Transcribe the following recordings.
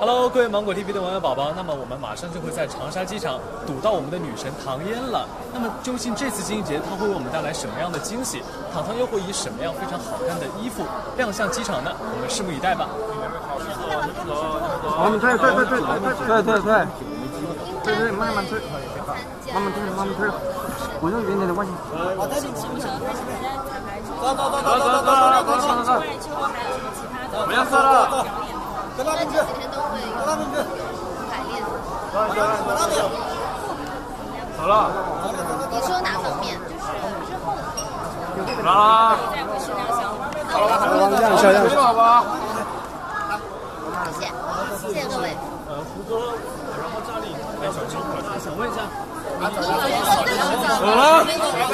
Hello， 各位芒果 TV 的网友宝宝，那么我们马上就会在长沙机场堵到我们的女神唐嫣了。那么究竟这次金鹰节它会为我们带来什么样的惊喜？糖糖又会以什么样非常好看的衣服亮相机场呢？我们拭目以待吧。 我们退，慢慢退，不用远点的关系。走，不要撤了。 这几天都会有排练。 走了。 你说哪方面？就是之后的。 啊。 再回去亮相。 让一下，好吧。 谢谢各位。 胡歌，然后家里小张，想问一下， 走了。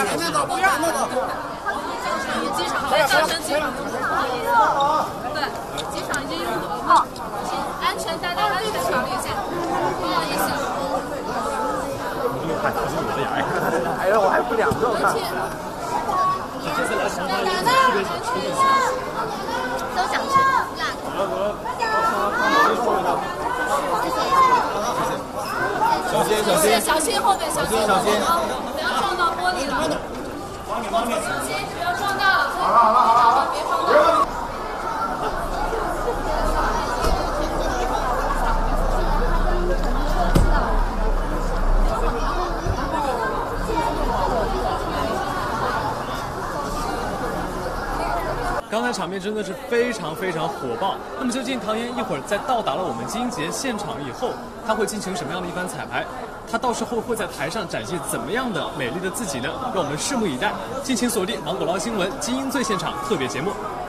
机场在上升机场对，机场已经拥堵了，安全带在安全条例下，不好意思。 哎呀，我还不两个看。 都想吃辣的。 小心后面，小心，不要撞到玻璃了。小心，不要撞到。好了，别慌了。 刚才场面真的是非常火爆。那么究竟唐嫣一会儿在到达了我们金鹰节现场以后，她会进行什么样的一番彩排？她到时候会在台上展现怎么样的美丽的自己呢？让我们拭目以待。敬请锁定芒果捞新闻金鹰最现场特别节目。